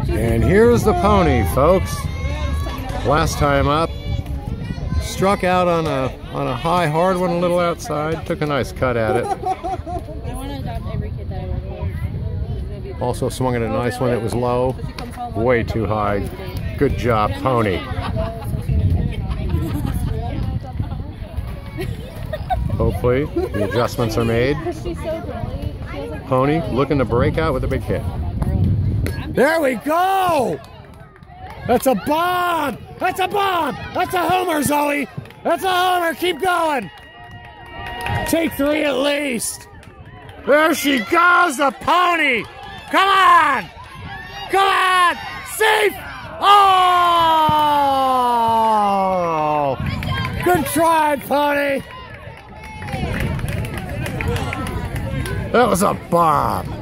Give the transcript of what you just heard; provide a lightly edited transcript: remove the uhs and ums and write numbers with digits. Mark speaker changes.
Speaker 1: And here's the pony, folks. Last time up, struck out on a high, hard one a little outside. Took a nice cut at it. Also swung at a nice one that was low, way too high. Good job, pony. Hopefully the adjustments are made. Pony looking to break out with a big hit. There we go! That's a bomb! That's a bomb! That's a homer, Zoe! That's a homer! Keep going! Take 3 at least! There she goes, the pony! Come on! Come on! Safe! Oh! Good try, pony! That was a bomb!